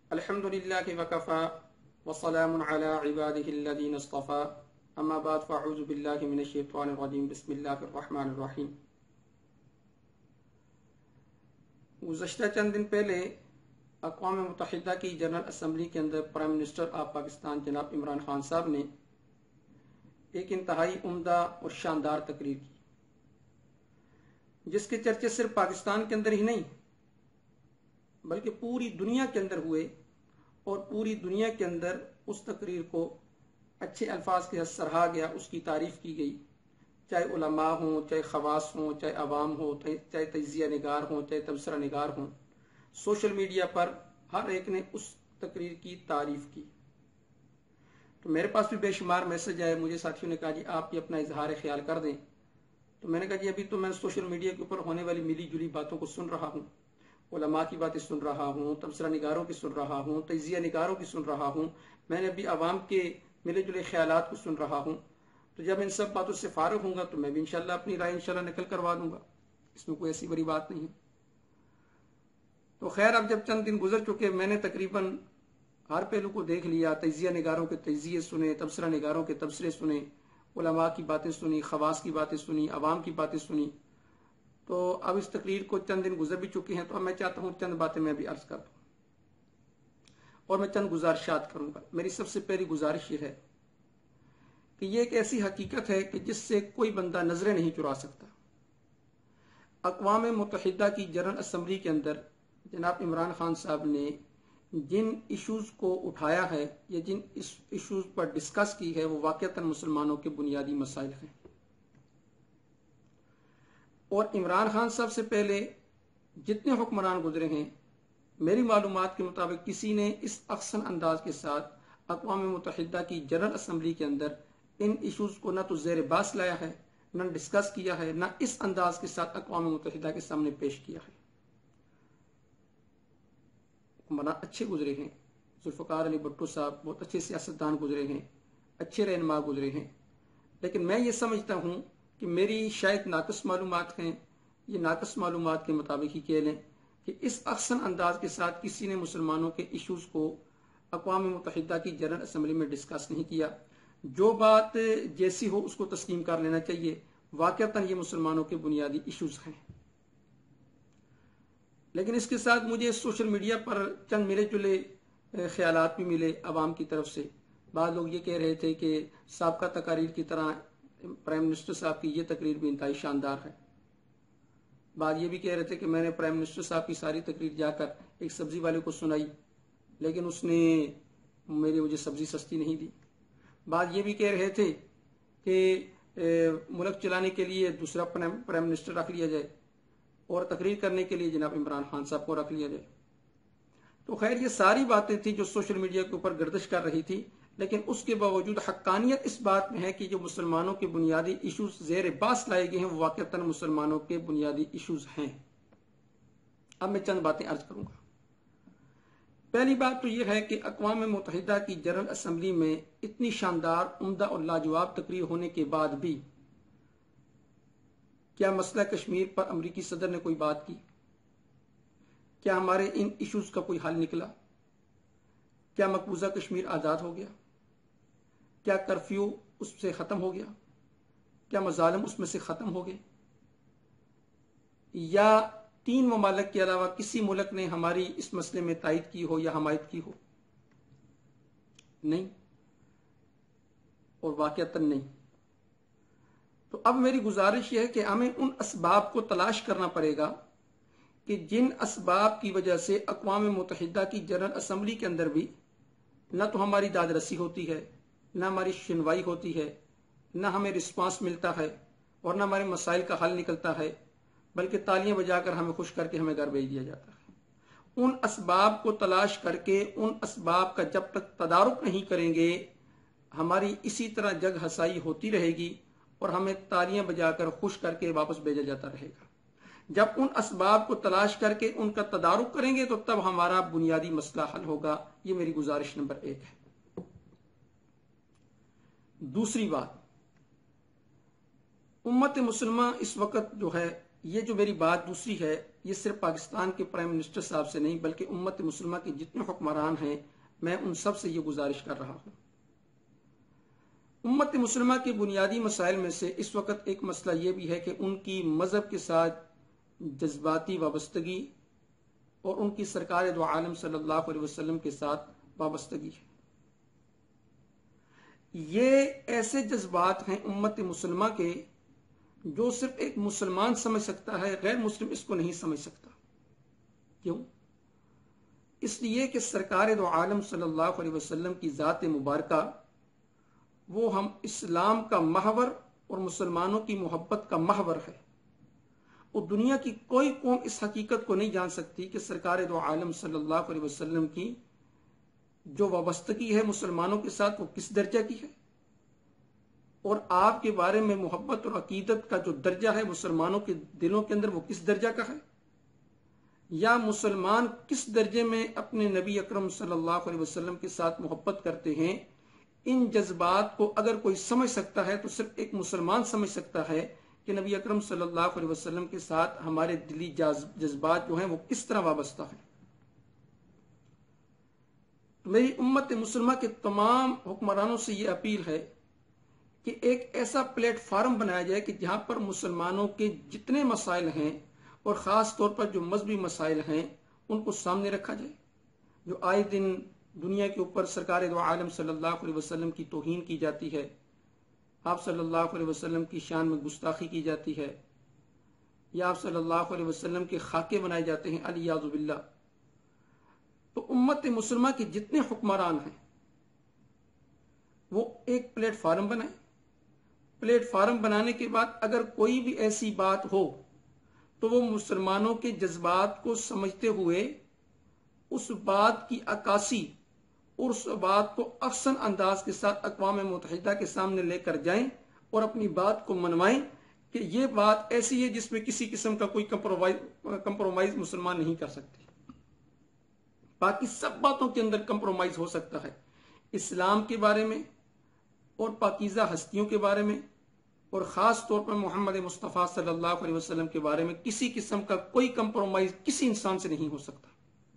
الحمدللہ وکفا وسلام علی عبادہ الذین اصطفى اما بعد فاعوذ باللہ من الشیطان الرجیم بسم اللہ الرحمن الرحیم۔ گزشتہ چند دن پہلے اقوام متحدہ کی جنرل اسمبلی کے اندر پرائم منسٹر آف پاکستان جناب عمران خان صاحب نے ایک انتہائی عمدہ اور شاندار تقریر کی، جس کے چرچے صرف پاکستان کے اندر ہی نہیں بلکہ پوری دنیا کے اندر ہوئے، اور پوری دنیا کے اندر اس تقریر کو اچھے الفاظ کے ساتھ سراہا گیا، اس کی تعریف کی گئی، چاہے علماء ہوں، چاہے خواص ہوں، چاہے عوام ہو، چاہے تجزیہ نگار ہوں، چاہے تبصرہ نگار ہوں، سوشل میڈیا پر ہر ایک نے اس تقریر کی تعریف کی۔ تو میرے پاس بھی بے شمار میسج آئے، مجھے ساتھیوں نے کہا جی آپ یہ اپنا اظہار خیال کر دیں، تو میں نے کہا جی ابھی تو میں سوشل میڈیا کے اوپر ہونے والی ملی جلی باتوں کو سن رہا ہوں، علماء کی باتیں سن رہا ہوں، تبصرہ نگاروں کی سن رہا ہوں، تجزیہ نگاروں کی سن رہا ہوں، میں نے ابھی عوام کے ملے جلے خیالات کو سن رہا ہوں۔ تو جب ان سب باتوں سے فارغ ہوں گا تو میں بھی انشاءاللہ اپنی رائے انشاءاللہ نقل کروا دوں گا، اس میں کوئی ایسی بڑی بات نہیں۔ تو خیر اب جب چند دن گزر چکے، میں نے تقریباً ہر پہلو کو دیکھ لیا، تجزیہ نگاروں کے تجزیے سنے، تبصرہ نگاروں کے تبصرے سنے، علماء کی باتیں سنی، خواص کی باتیں سنی، عوام کی باتیں سنی۔ تو اب اس تقریر کو چند دن گزر بھی چکے ہیں، تو اب میں چاہتا ہوں چند باتیں میں بھی عرض کر دوں اور میں چند گزارشات کروں گا۔ میری سب سے پہلی گزارش یہ ہے کہ یہ ایک ایسی حقیقت ہے کہ جس سے کوئی بندہ نظریں نہیں چرا سکتا۔ اقوام متحدہ کی جنرل اسمبلی کے اندر جناب عمران خان صاحب نے جن ایشوز کو اٹھایا ہے یا جن ایشوز پر ڈسکس کی ہے، وہ واقعتاً مسلمانوں کے بنیادی مسائل ہیں۔ اور عمران خان صاحب سے پہلے جتنے حکمران گزرے ہیں، میری معلومات کے مطابق کسی نے اس احسن انداز کے ساتھ اقوام متحدہ کی جنرل اسمبلی کے اندر ان ایشوز کو نہ تو زیر بحث لایا ہے، نہ ڈسکس کیا ہے، نہ اس انداز کے ساتھ اقوام متحدہ کے سامنے پیش کیا ہے۔ حکمران اچھے گزرے ہیں، ذوالفقار علی بھٹو صاحب بہت اچھے سیاستدان گزرے ہیں، اچھے رہنما گزرے ہیں، لیکن میں یہ سمجھتا ہوں کہ میری شاید ناقص معلومات ہیں، یہ ناقص معلومات کے مطابق ہی کہہ لیں کہ اس احسن انداز کے ساتھ کسی نے مسلمانوں کے ایشوز کو اقوام متحدہ کی جنرل اسمبلی میں ڈسکس نہیں کیا۔ جو بات جیسی ہو اس کو تسلیم کر لینا چاہیے، واقعتاً یہ مسلمانوں کے بنیادی ایشوز ہیں۔ لیکن اس کے ساتھ مجھے سوشل میڈیا پر چند ملے جلے خیالات بھی ملے عوام کی طرف سے۔ بعض لوگ یہ کہہ رہے تھے کہ سابقہ تقاریر کی طرح پرائم منسٹر صاحب کی یہ تقریر بھی انتہائی شاندار ہے۔ بعض یہ بھی کہہ رہے تھے کہ میں نے پرائم منسٹر صاحب کی ساری تقریر جا کر ایک سبزی والے کو سنائی، لیکن اس نے مجھے سبزی سستی نہیں دی۔ بعض یہ بھی کہہ رہے تھے کہ ملک چلانے کے لیے دوسرا پرائم منسٹر رکھ لیا جائے اور تقریر کرنے کے لیے جناب عمران خان صاحب کو رکھ لیا جائے۔ تو خیر یہ ساری باتیں تھیں جو سوشل میڈیا کے اوپر گردش کر رہی تھی، لیکن اس کے باوجود حقانیت اس بات میں ہے کہ جو مسلمانوں کے بنیادی ایشوز زیر بحث لائے گئے ہیں وہ واقعتاً مسلمانوں کے بنیادی ایشوز ہیں۔ اب میں چند باتیں عرض کروں گا۔ پہلی بات تو یہ ہے کہ اقوام متحدہ کی جنرل اسمبلی میں اتنی شاندار، عمدہ اور لاجواب تقریر ہونے کے بعد بھی کیا مسئلہ کشمیر پر امریکی صدر نے کوئی بات کی؟ کیا ہمارے ان ایشوز کا کوئی حل نکلا؟ کیا مقبوضہ کشمیر آزاد ہو گیا؟ کیا کرفیو اس سے ختم ہو گیا؟ کیا مظالم اس میں سے ختم ہو گئے؟ یا 3 ممالک کے علاوہ کسی ملک نے ہماری اس مسئلے میں تائید کی ہو یا حمایت کی ہو؟ نہیں، اور واقعتاً نہیں۔ تو اب میری گزارش یہ ہے کہ ہمیں ان اسباب کو تلاش کرنا پڑے گا کہ جن اسباب کی وجہ سے اقوام متحدہ کی جنرل اسمبلی کے اندر بھی نہ تو ہماری داد رسی ہوتی ہے، نہ ہماری سنوائی ہوتی ہے، نہ ہمیں رسپانس ملتا ہے، اور نہ ہمارے مسائل کا حل نکلتا ہے، بلکہ تالیاں بجا کر ہمیں خوش کر کے ہمیں گھر بھیج دیا جاتا ہے۔ ان اسباب کو تلاش کر کے ان اسباب کا جب تک تدارک نہیں کریں گے، ہماری اسی طرح جگ ہسائی ہوتی رہے گی اور ہمیں تالیاں بجا کر خوش کر کے واپس بھیجا جاتا رہے گا۔ جب ان اسباب کو تلاش کر کے ان کا تدارک کریں گے تو تب ہمارا بنیادی مسئلہ حل ہوگا۔ یہ میری گزارش نمبر 1 ہے۔ دوسری بات، امت مسلمہ اس وقت جو ہے یہ جو میری بات دوسری ہے، یہ صرف پاکستان کے پرائم منسٹر صاحب سے نہیں بلکہ امت مسلمہ کے جتنے حکمران ہیں میں ان سب سے یہ گزارش کر رہا ہوں۔ امت مسلمہ کے بنیادی مسائل میں سے اس وقت ایک مسئلہ یہ بھی ہے کہ ان کی مذہب کے ساتھ جذباتی وابستگی اور ان کی سرکار دو عالم صلی اللہ علیہ وسلم کے ساتھ وابستگی ہے۔ یہ ایسے جذبات ہیں امت مسلمہ کے جو صرف ایک مسلمان سمجھ سکتا ہے، غیر مسلم اس کو نہیں سمجھ سکتا۔ کیوں؟ اس لیے کہ سرکار دو عالم صلی اللہ علیہ وسلم کی ذات مبارکہ وہ ہم اسلام کا محور اور مسلمانوں کی محبت کا محور ہے، اور دنیا کی کوئی قوم اس حقیقت کو نہیں جان سکتی کہ سرکار دو عالم صلی اللہ علیہ وسلم کی جو وابستگی ہے مسلمانوں کے ساتھ وہ کس درجہ کی ہے، اور آپ کے بارے میں محبت اور عقیدت کا جو درجہ ہے مسلمانوں کے دلوں کے اندر وہ کس درجہ کا ہے، یا مسلمان کس درجے میں اپنے نبی اکرم صلی اللہ علیہ وسلم کے ساتھ محبت کرتے ہیں۔ ان جذبات کو اگر کوئی سمجھ سکتا ہے تو صرف ایک مسلمان سمجھ سکتا ہے کہ نبی اکرم صلی اللہ علیہ وسلم کے ساتھ ہمارے دلی جذبات جو ہیں وہ کس طرح وابستہ ہیں۔ میری امت مسلمہ کے تمام حکمرانوں سے یہ اپیل ہے کہ ایک ایسا پلیٹ فارم بنایا جائے کہ جہاں پر مسلمانوں کے جتنے مسائل ہیں اور خاص طور پر جو مذہبی مسائل ہیں ان کو سامنے رکھا جائے، جو آئے دن دنیا کے اوپر سرکار دو عالم صلی اللہ علیہ وسلم کی توہین کی جاتی ہے، آپ صلی اللہ علیہ وسلم کی شان میں گستاخی کی جاتی ہے، یا آپ صلی اللہ علیہ وسلم کے خاکے بنائے جاتے ہیں علیاذ باللہ۔ تو امت مسلمہ کے جتنے حکمران ہیں وہ ایک پلیٹ فارم بنائیں۔ پلیٹ فارم بنانے کے بعد اگر کوئی بھی ایسی بات ہو تو وہ مسلمانوں کے جذبات کو سمجھتے ہوئے اس بات کی عکاسی اور اس بات کو احسن انداز کے ساتھ اقوام متحدہ کے سامنے لے کر جائیں اور اپنی بات کو منوائیں کہ یہ بات ایسی ہے جس میں کسی قسم کا کوئی کمپرومائز مسلمان نہیں کر سکتے۔ باقی سب باتوں کے اندر کمپرومائز ہو سکتا ہے، اسلام کے بارے میں اور پاکیزہ ہستیوں کے بارے میں، اور خاص طور پر محمد مصطفیٰ صلی اللہ علیہ وسلم کے بارے میں کسی قسم کا کوئی کمپرومائز کسی انسان سے نہیں ہو سکتا۔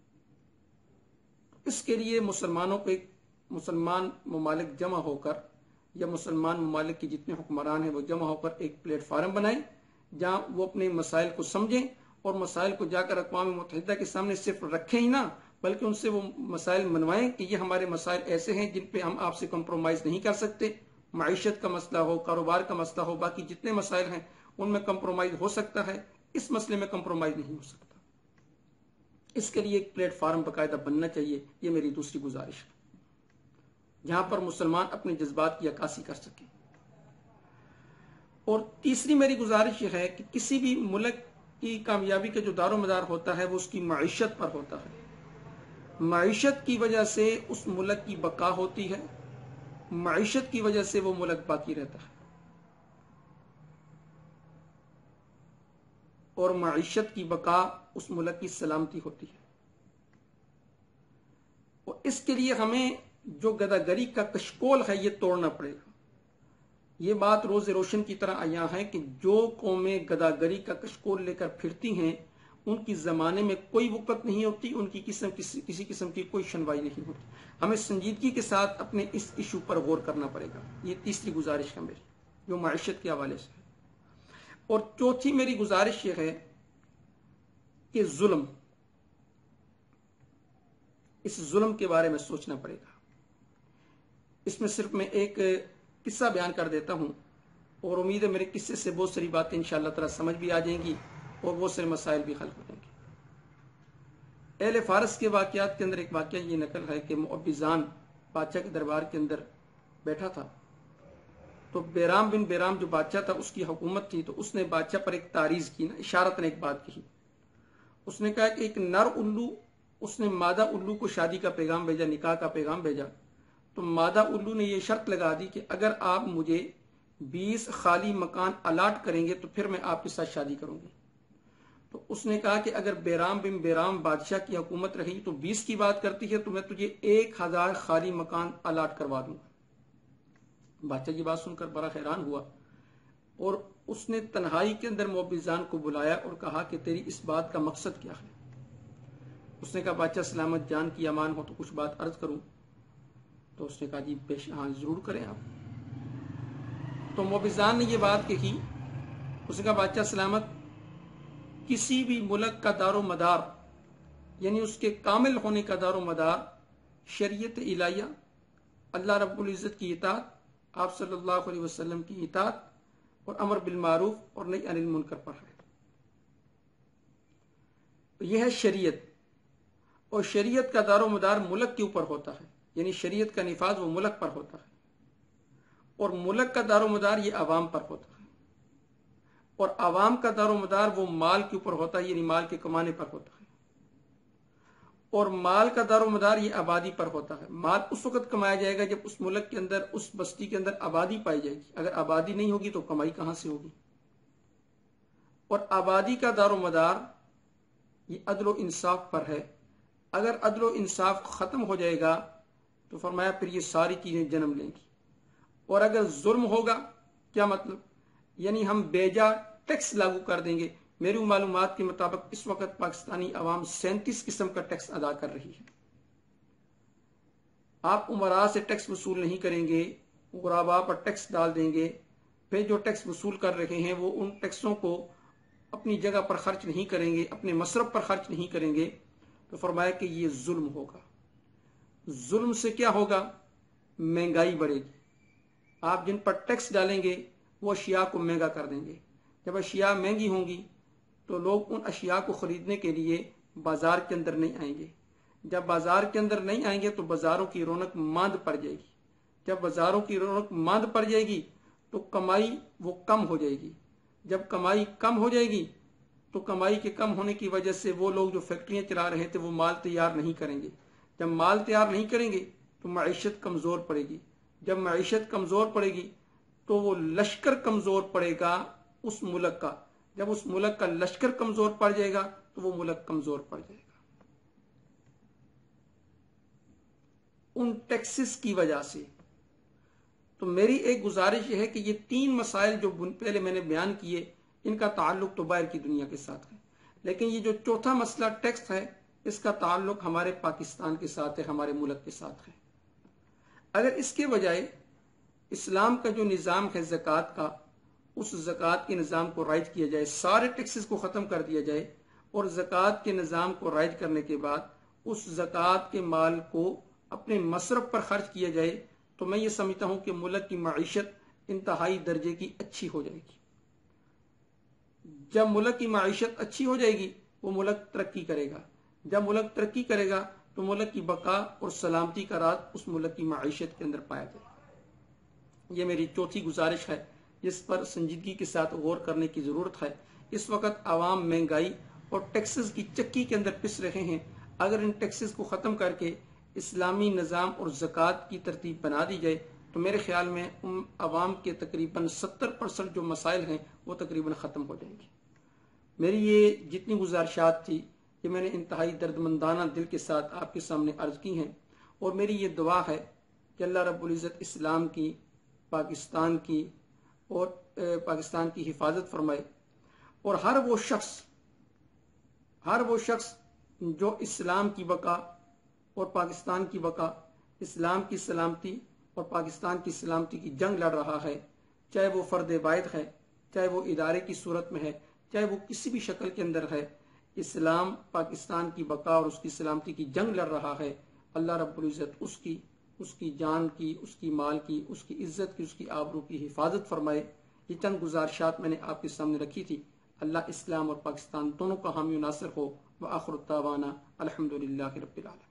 اس کے لیے مسلمانوں کو ایک مسلمان ممالک جمع ہو کر یا مسلمان ممالک کے جتنے حکمران ہیں وہ جمع ہو کر ایک پلیٹ فارم بنائیں جہاں وہ اپنے مسائل کو سمجھیں اور مسائل کو جا کر اقوام متحدہ کے سامنے صرف رکھیں ہی نہ بلکہ ان سے وہ مسائل منوائیں کہ یہ ہمارے مسائل ایسے ہیں جن پہ ہم آپ سے کمپرومائز نہیں کر سکتے۔ معیشت کا مسئلہ ہو، کاروبار کا مسئلہ ہو، باقی جتنے مسائل ہیں ان میں کمپرومائز ہو سکتا ہے، اس مسئلے میں کمپرومائز نہیں ہو سکتا۔ اس کے لیے ایک پلیٹ فارم باقاعدہ بننا چاہیے، یہ میری دوسری گزارش ہے، جہاں پر مسلمان اپنے جذبات کی عکاسی کر سکیں۔ اور تیسری میری گزارش یہ ہے کہ کسی بھی ملک کی کامیابی کا جو دار و مدار ہوتا ہے وہ اس کی معیشت پر ہوتا ہے۔ معیشت کی وجہ سے اس ملک کی بقا ہوتی ہے، معیشت کی وجہ سے وہ ملک باقی رہتا ہے، اور معیشت کی بقا اس ملک کی سلامتی ہوتی ہے۔ اور اس کے لیے ہمیں جو گداگری کا کشکول ہے یہ توڑنا پڑے گا۔ یہ بات روز روشن کی طرح عیاں ہے کہ جو قومیں گداگری کا کشکول لے کر پھرتی ہیں ان کی زمانے میں کوئی وقت نہیں ہوتی، ان کی کسی قسم کی کوئی شنوائی نہیں ہوتی۔ ہمیں سنجیدگی کے ساتھ اپنے اس ایشو پر غور کرنا پڑے گا۔ یہ تیسری گزارش ہے میری جو معیشت کے حوالے سے ہے۔ اور چوتھی میری گزارش یہ ہے کہ ظلم، اس ظلم کے بارے میں سوچنا پڑے گا۔ اس میں صرف میں ایک قصہ بیان کر دیتا ہوں اور امید ہے میرے قصے سے بہت ساری باتیں انشاءاللہ تعالی سمجھ بھی آ جائیں گی اور بہت سارے مسائل بھی حل ہو جائیں گے۔ اہل فارس کے واقعات کے اندر ایک واقعہ یہ نقل ہے کہ معبزان بادشاہ کے دربار کے اندر بیٹھا تھا، تو بیرام بن بیرام جو بادشاہ تھا اس کی حکومت تھی، تو اس نے بادشاہ پر ایک تعریض کی، اشارت نے ایک بات کہی۔ اس نے کہا کہ ایک نر الو، اس نے مادہ الو کو شادی کا پیغام بھیجا، نکاح کا پیغام بھیجا، تو مادہ الو نے یہ شرط لگا دی کہ اگر آپ مجھے 20 خالی مکان الاٹ کریں گے تو پھر میں آپ کے ساتھ شادی کروں گی۔ تو اس نے کہا کہ اگر بیرام بن بیرام بادشاہ کی حکومت رہی تو 20 کی بات کرتی ہے تو میں تجھے 1000 خالی مکان الاٹ کروا دوں گا۔ بادشاہ کی بات سن کر بڑا حیران ہوا اور اس نے تنہائی کے اندر موبزان کو بلایا اور کہا کہ تیری اس بات کا مقصد کیا ہے؟ اس نے کہا بادشاہ سلامت جان کی امان ہو تو کچھ بات عرض کروں. تو اس نے کہا جی ہاں ضرور کریں آپ. تو موبزان نے یہ بات کہی. اس نے کہا بادشاہ سلامت، کسی بھی ملک کا دار و مدار یعنی اس کے کامل ہونے کا دار و مدار شریعت الہیہ، اللہ رب العزت کی اطاعت، آپ صلی اللہ علیہ وسلم کی اطاعت اور امر بالمعروف اور نہی عن المنکر پر ہے. یہ ہے شریعت. اور شریعت کا دار و مدار ملک کے اوپر ہوتا ہے، یعنی شریعت کا نفاذ وہ ملک پر ہوتا ہے. اور ملک کا دار و مدار یہ عوام پر ہوتا ہے. اور عوام کا دار و مدار وہ مال کے اوپر ہوتا ہے، یعنی مال کے کمانے پر ہوتا ہے. اور مال کا دار و مدار یہ آبادی پر ہوتا ہے. مال اس وقت کمایا جائے گا جب اس ملک کے اندر، اس بستی کے اندر آبادی پائی جائے گی. اگر آبادی نہیں ہوگی تو کمائی کہاں سے ہوگی؟ اور آبادی کا دار و مدار یہ عدل و انصاف پر ہے. اگر عدل و انصاف ختم ہو جائے گا تو فرمایا پھر یہ ساری چیزیں جنم لیں گی. اور اگر ظلم ہوگا، کیا مطلب؟ یعنی ہم بیجا ٹیکس لاگو کر دیں گے. میری معلومات کے مطابق اس وقت پاکستانی عوام 37 قسم کا ٹیکس ادا کر رہی ہے. آپ عمراء سے ٹیکس وصول نہیں کریں گے، غرباء پر ٹیکس ڈال دیں گے. پھر جو ٹیکس وصول کر رہے ہیں وہ ان ٹیکسوں کو اپنی جگہ پر خرچ نہیں کریں گے، اپنے مصرف پر خرچ نہیں کریں گے. تو فرمایا کہ یہ ظلم ہوگا. ظلم سے کیا ہوگا؟ مہنگائی بڑھے گی. آپ جن پر ٹیکس ڈالیں گے وہ اشیاء کو مہنگا کر دیں گے. جب اشیاء مہنگی ہوں گی تو لوگ ان اشیاء کو خریدنے کے لیے بازار کے اندر نہیں آئیں گے. جب بازار کے اندر نہیں آئیں گے تو بازاروں کی رونق ماند پڑ جائے گی. جب بازاروں کی رونق ماند پڑ جائے گی تو کمائی وہ کم ہو جائے گی. جب کمائی کم ہو جائے گی تو کمائی کے کم ہونے کی وجہ سے وہ لوگ جو فیکٹریاں چلا رہے تھے وہ مال تیار نہیں کریں گے. جب مال تیار نہیں کریں گے تو معیشت کمزور پڑے گی. جب معیشت کمزور پڑے گی تو وہ لشکر کمزور پڑے گا اس ملک کا. جب اس ملک کا لشکر کمزور پڑ جائے گا تو وہ ملک کمزور پڑ جائے گا. ان ٹیکسز کی وجہ سے. تو میری ایک گزارش یہ ہے کہ یہ 3 مسائل جو پہلے میں نے بیان کیے ان کا تعلق تو باہر کی دنیا کے ساتھ ہے، لیکن یہ جو چوتھا مسئلہ ٹیکس ہے اس کا تعلق ہمارے پاکستان کے ساتھ ہے، ہمارے ملک کے ساتھ ہے. اگر اس کے بجائے اسلام کا جو نظام ہے زکوٰۃ کا، اس زکوٰۃ کے نظام کو رائج کیا جائے، سارے ٹیکسز کو ختم کر دیا جائے اور زکوٰۃ کے نظام کو رائج کرنے کے بعد اس زکوٰۃ کے مال کو اپنے مصرف پر خرچ کیا جائے، تو میں یہ سمجھتا ہوں کہ ملک کی معیشت انتہائی درجے کی اچھی ہو جائے گی. جب ملک کی معیشت اچھی ہو جائے گی وہ ملک ترقی کرے گا. جب ملک ترقی کرے گا تو ملک کی بقا اور سلامتی کا راز اس ملک کی معیشت کے اندر پایا جائے گا. یہ میری چوتھی گزارش ہے جس پر سنجیدگی کے ساتھ غور کرنے کی ضرورت ہے. اس وقت عوام مہنگائی اور ٹیکسز کی چکی کے اندر پس رہے ہیں. اگر ان ٹیکسز کو ختم کر کے اسلامی نظام اور زکوٰۃ کی ترتیب بنا دی جائے تو میرے خیال میں ان عوام کے تقریباً 70% جو مسائل ہیں وہ تقریباً ختم ہو جائیں گے. میری یہ جتنی گزارشات تھی یہ میں نے انتہائی دردمندانہ دل کے ساتھ آپ کے سامنے عرض کی ہیں، اور میری یہ دعا ہے کہ اللہ رب العزت اسلام کی، پاکستان کی اور پاکستان کی حفاظت فرمائے. اور ہر وہ شخص جو اسلام کی بقا اور پاکستان کی بقا، اسلام کی سلامتی اور پاکستان کی سلامتی کی جنگ لڑ رہا ہے، چاہے وہ فرد واحد ہے، چاہے وہ ادارے کی صورت میں ہے، چاہے وہ کسی بھی شکل کے اندر ہے، اسلام پاکستان کی بقا اور اس کی سلامتی کی جنگ لڑ رہا ہے. اللہ رب العزت اس کی جان کی، اس کی مال کی، اس کی عزت کی، اس کی آبرو کی حفاظت فرمائے. یہ چند گزارشات میں نے آپ کے سامنے رکھی تھی. اللہ اسلام اور پاکستان دونوں کا حامی و ناصر ہو. وآخر الدعوانا الحمدللہ رب العالمین.